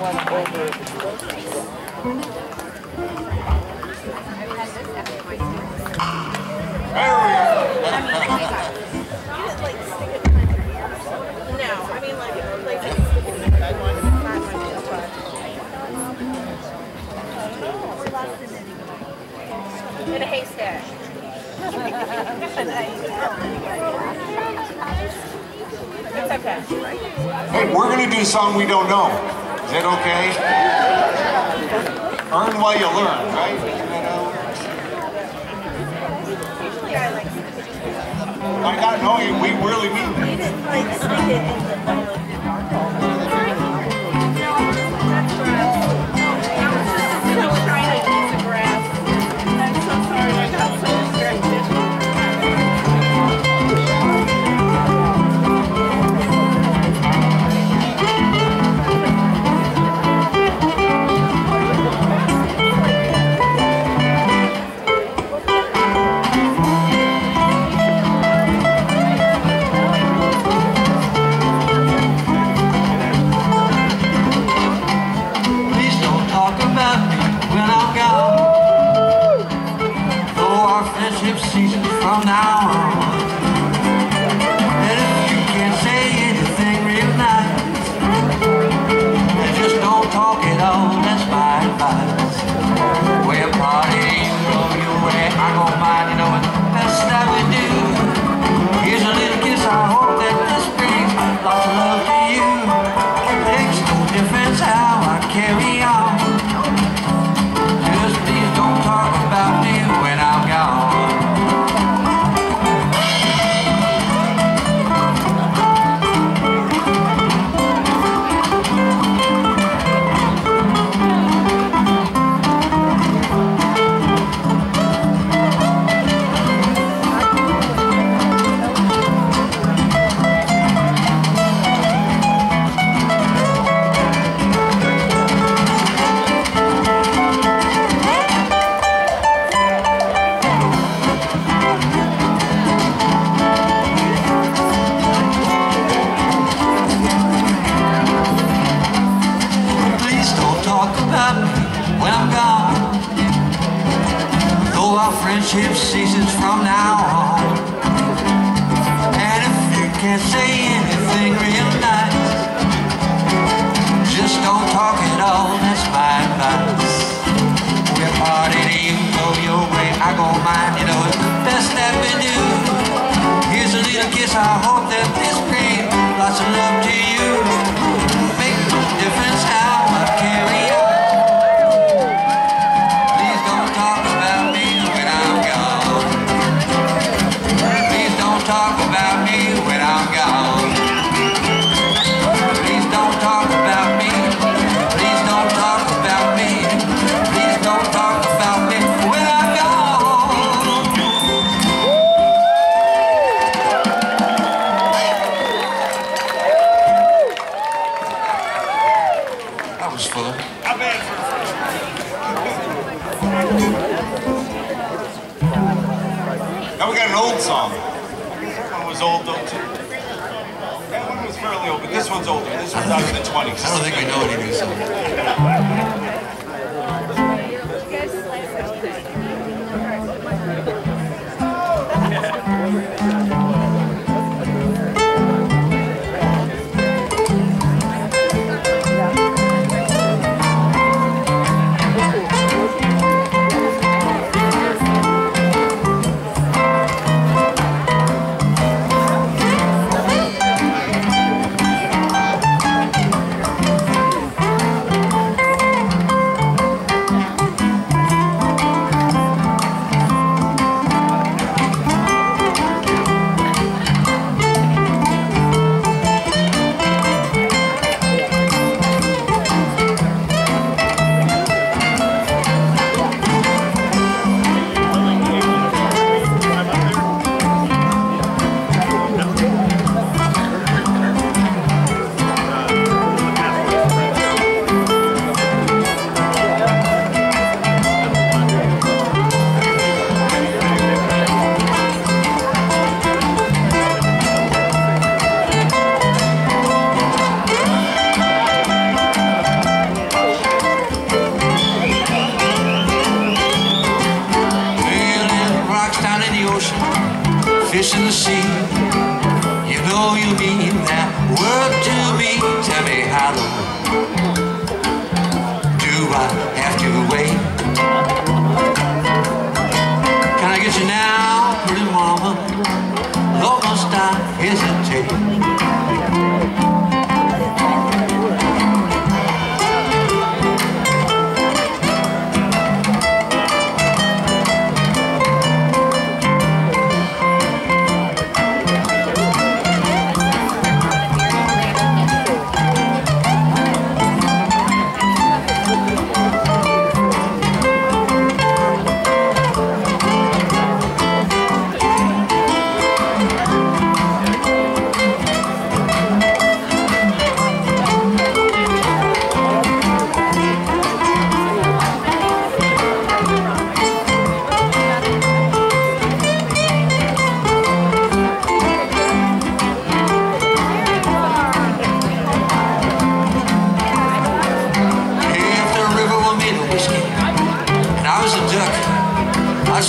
In a haystack. It's okay. Hey, we're going to do a song we don't know. Is that okay? Earn while you learn, right? Usually I like I got to know you. We really mean that. you didn't like stick it in the from now on. And if you can't say anything real nice, then just don't talk at all, that's my advice. We're partying, roll your way, I don't mind, you know it's the best that we do. Here's a little kiss, I hope that this brings lots of love to you. It makes no difference how I carry on. Just please don't talk about me when I'm gone. Friendship ceases from now on. And if you can't say anything real nice, just don't talk at all, that's my advice. We're partying, you go your way, I go mine, you know it's the best that we do. Here's a little kiss, I hope that this brings lots of love to you. Make no difference how I carry on. Please don't talk about me. Talk about me when I'm gone. Please don't talk about me. Please don't talk about me. Please don't talk about me when I'm gone. That was fun. Not bad for Now we got an old song. Was old though too. That one was fairly old, but this one's older. This one's out of the 20s. I don't think we know any new songs.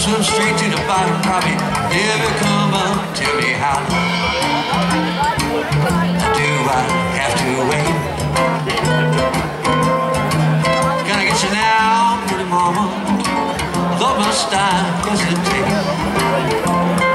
swim straight to the bottom, probably never come up. Tell me how do I have to wait? Can I get you now, pretty mama? Lord, must I hesitate?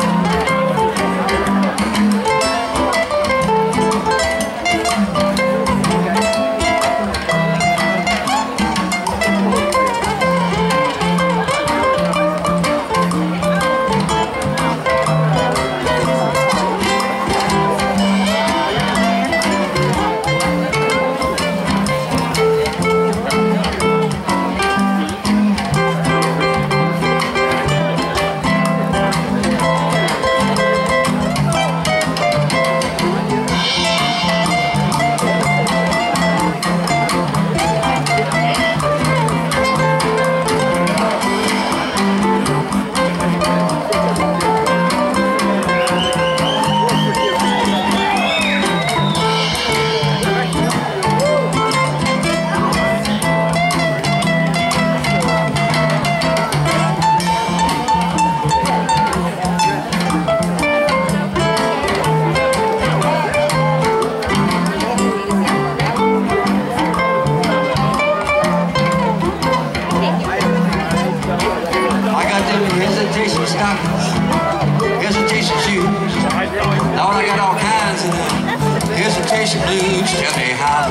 Hesitation stockings, hesitation shoes. Lord, I got all kinds of them. Hesitation blues. Tell me how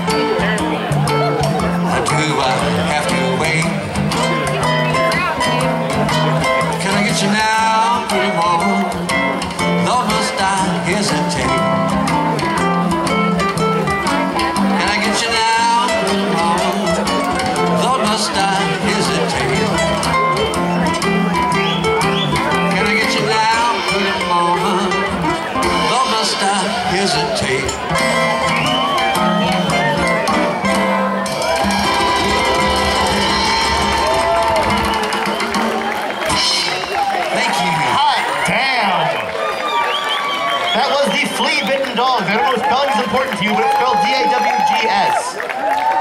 do I have to wait? Can I get you now, pretty mama? Lord, must I hesitate? Can I get you now, pretty mama? Lord, must I hesitate? Hesitate. Thank you. Hot damn! That was the Flea Bitten Dog. I don't know if spelling is important to you, but it's spelled D-A-W-G-S.